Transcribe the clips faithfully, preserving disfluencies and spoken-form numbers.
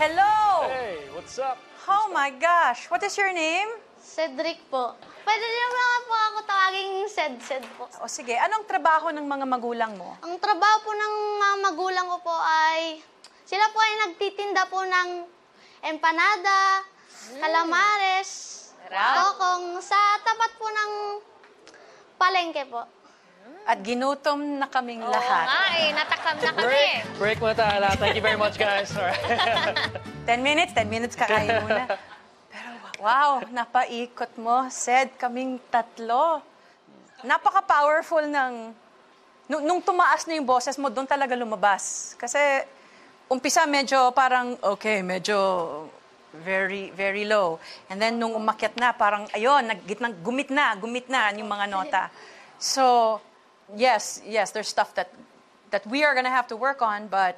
Hello! Hey, what's up? Oh my gosh, what is your name? Cedric po. Pwede niyo ba po ako tawaging Ced-Ced po? O sige, anong trabaho ng mga magulang mo? Ang trabaho po ng mga magulang ko po ay, sila po ay nagtitinda po ng empanada, calamares, kokong, sa tapat po ng palengke po. At ginutom na kaming lahat. Oo nga eh, natakam na kami. Break! Break muna tayo. Thank you very much, guys. All right. Ten minutes, ten minutes kakain muna. Pero wow, napaikot mo. Said kaming tatlo. Napaka-powerful ng... Nung, nung tumaas na yung boses mo, doon talaga lumabas. Kasi umpisa medyo parang, okay, medyo very, very low. And then nung umakyat na, parang, ayun, naggitnang, gumit na, gumit na yung mga nota. So, yes, yes, there's stuff that that we are gonna have to work on, but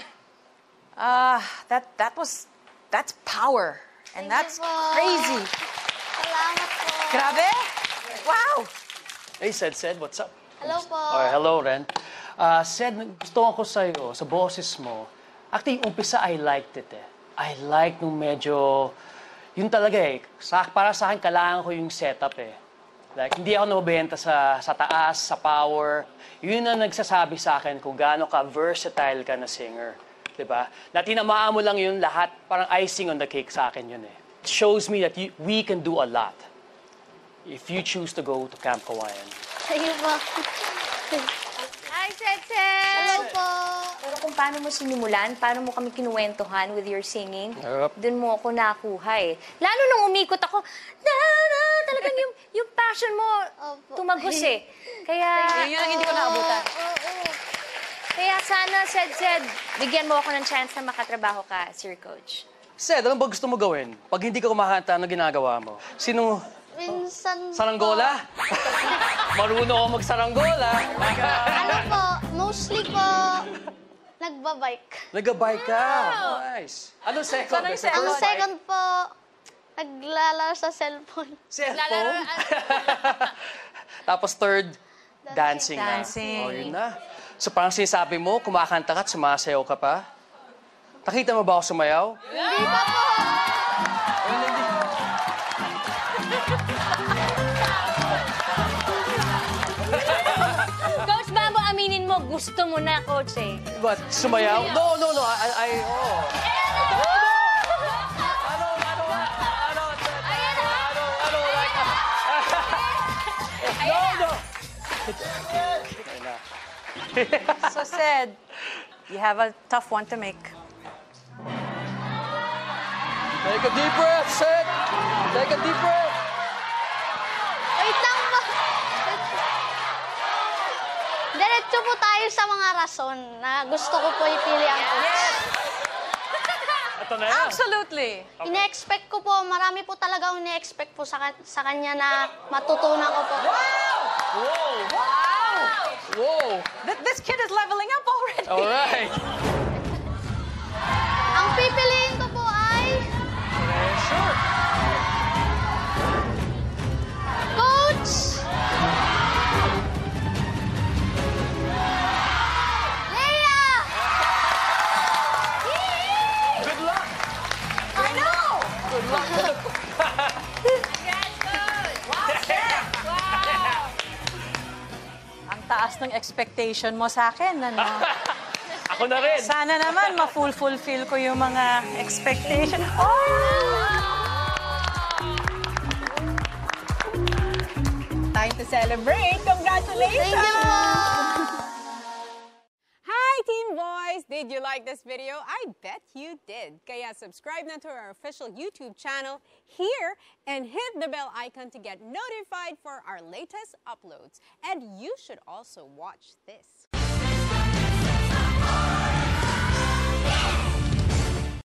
uh, that that was that's power, and Thank that's you po. crazy. Salamat po. Grabe! Wow! Hey, Sed, Sed, what's up? Hello po. Okay, hello, Ren. Uh, Sed, gusto ko sa'yo, sa boses mo, actually, umpisa, I liked it eh. I like nung medyo, yun talaga eh, sa, para sa akin, kailangan ko yung setup eh. Like, hindi ako nabibenta sa, sa taas, sa power. Yun ang nagsasabi sa akin kung gaano ka versatile ka na singer. Diba? Na tinamaan mo lang yun lahat, parang icing on the cake sa akin yun eh. It shows me that you, we can do a lot if you choose to go to Camp Hawaiian. Ayun po. Hi, Ced-Ced! Hello po. Pero kung paano mo sinimulan, paano mo kami kinuwentuhan with your singing, Yup. dun mo ako nakuha eh. Lalo nung umikot ako, na, na, talagang yung, yung passion mo Opo. tumagos eh. Kaya, Yun yung hindi ko naabutan. Oo. kaya sana, Ced-Ced, bigyan mo ako ng chance na makatrabaho ka, Sir Coach. Sed, ano ba gusto mo gawin? Pag hindi ka kumakanta, ano ginagawa mo? Sino? Minsan Saranggola? Marunong ako magsaranggola. Ano po, mostly po, nagbabike. Nag-bike ka. Nice. Ano second? Sana yung Second Ang bike? second po, naglalaro sa cellphone. Cellphone? Tapos third, dancing. na. Dancing. Oh, yun na. So parang sinasabi mo, kumakanta ka at sumasayaw ka pa? Nakita mo ba ako sumayaw? Hindi pa po. Coach, bago aminin mo, gusto mo na, Coach eh. But sumayaw? No, no, no. I, I, oh. Ano, ano, ano, ano, ano, ano, like, no, no. So said, you have a tough one to make. Take a deep breath, Sid. Take a deep breath. Wait lang po. Diretso po tayo sa mga rason na gusto ko po ipili ang coach. Ito na yan. Absolutely. Ine-expect ko po, marami po talaga ine-expect po sa, ka- sa kanya na matutunan ko po. Whoa. Whoa. Th- this kid is leveling up already. All right. Ang pipiliin ko po ay Sure. Coach Leia! Good luck. I know! Good luck. Ang taas ng expectation mo sa akin, ano? Ako na rin. Sana naman ma-fulfill ko yung mga expectation. Oh! Time to celebrate. Congratulations! Thank you po! Hi, Team Boys! Did you like this video? I bet you did. Kaya subscribe na to our official YouTube channel here and hit the bell icon to get notified for our latest uploads. And you should also watch this.